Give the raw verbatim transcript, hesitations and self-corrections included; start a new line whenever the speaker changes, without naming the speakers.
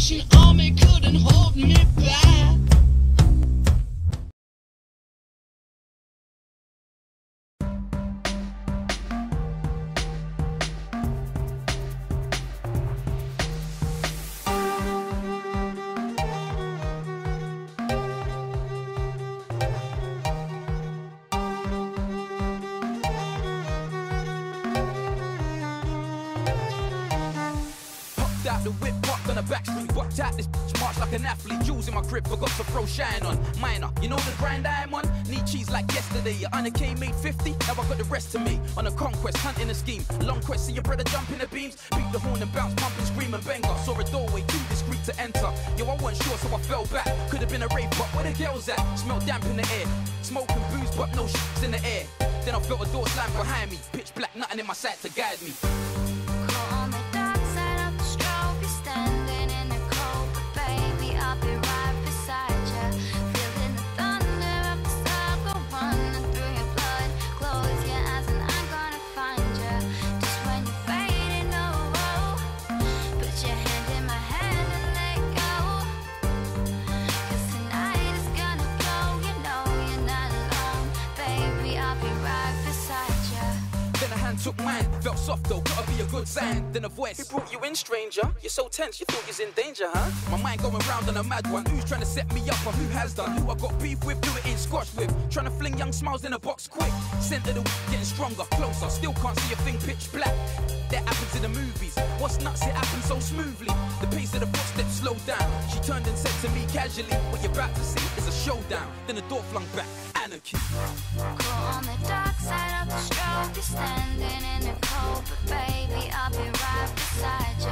Salvation Army couldn't hold me back.
Out the whip, parked on the back street, walked out this bitch, march like an athlete. Jewels in my crib, forgot to throw shine on. Minor, you know the grind I'm on? Need cheese like yesterday. Your Anna K made fifty, now I got the rest to me. On a conquest, hunting a scheme. Long quest, see your brother jump in the beams. Beat the horn and bounce, pump and scream and banger. Saw a doorway too discreet to enter. Yo, I wasn't sure, so I fell back. Could have been a rave, but where the girls at? Smelled damp in the air. Smoking booze, but no shit's in the air. Then I felt a door slam behind me. Pitch black, nothing in my sight to guide me. Took mine, felt soft though, gotta be a good sign. Then a voice, who brought you in, stranger? You're so tense, you thought you're in danger, huh? My mind going round on a mad one. Who's trying to set me up and who has done? Who I got beef with, who it ain't squashed with. Trying to fling young smiles in a box quick. Center the getting stronger, closer. Still can't see a thing pitch black. That happens in the movies. What's nuts, it happens so smoothly. The pace of the footsteps slowed down. She turned and said to me casually, what you're about to see is a showdown. Then the door flung back, anarchy.
Caught on the dark side of the stroke, you're standing in the cold, but baby, I'll be right beside you.